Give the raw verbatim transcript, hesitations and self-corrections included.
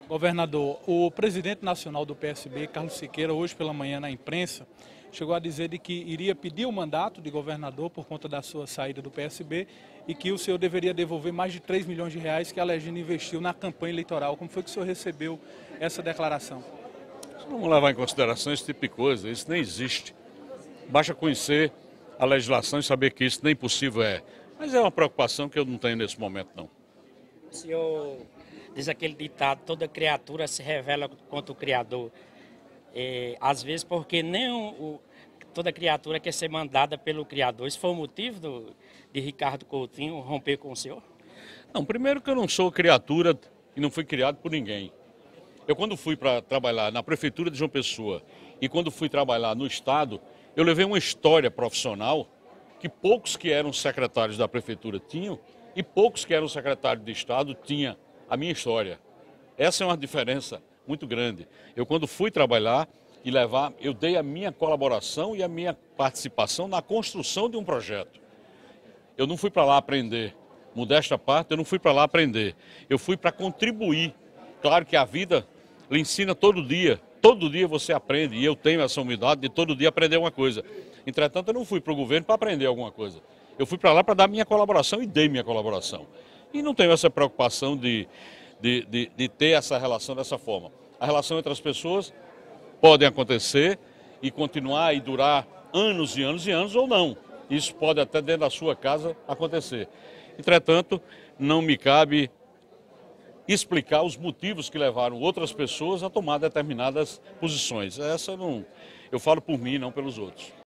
Governador, o presidente nacional do P S B, Carlos Siqueira, hoje pela manhã na imprensa, chegou a dizer de que iria pedir o mandato de governador por conta da sua saída do P S B e que o senhor deveria devolver mais de três milhões de reais que a Legenda investiu na campanha eleitoral. Como foi que o senhor recebeu essa declaração? Vamos levar em consideração esse tipo de coisa, isso nem existe. Basta conhecer a legislação e saber que isso nem possível é. Mas é uma preocupação que eu não tenho nesse momento, não. O senhor diz aquele ditado, toda criatura se revela contra o Criador. É, às vezes porque nem o, o, toda criatura quer ser mandada pelo Criador. Isso foi o motivo do, de Ricardo Coutinho romper com o senhor? Não, primeiro que eu não sou criatura e não fui criado por ninguém. Eu quando fui para trabalhar na Prefeitura de João Pessoa e quando fui trabalhar no Estado, eu levei uma história profissional que poucos que eram secretários da Prefeitura tinham e poucos que eram secretários de Estado tinham a minha história. Essa é uma diferença muito grande. Eu quando fui trabalhar e levar, eu dei a minha colaboração e a minha participação na construção de um projeto. Eu não fui para lá aprender, modesta parte, eu não fui para lá aprender. Eu fui para contribuir. Claro que a vida lhe ensina todo dia, todo dia você aprende e eu tenho essa humildade de todo dia aprender uma coisa. Entretanto, eu não fui para o governo para aprender alguma coisa. Eu fui para lá para dar minha colaboração e dei minha colaboração. E não tenho essa preocupação de, de, de, de ter essa relação dessa forma. A relação entre as pessoas pode acontecer e continuar e durar anos e anos e anos ou não. Isso pode até dentro da sua casa acontecer. Entretanto, não me cabe explicar os motivos que levaram outras pessoas a tomar determinadas posições. Essa não, eu falo por mim, não pelos outros.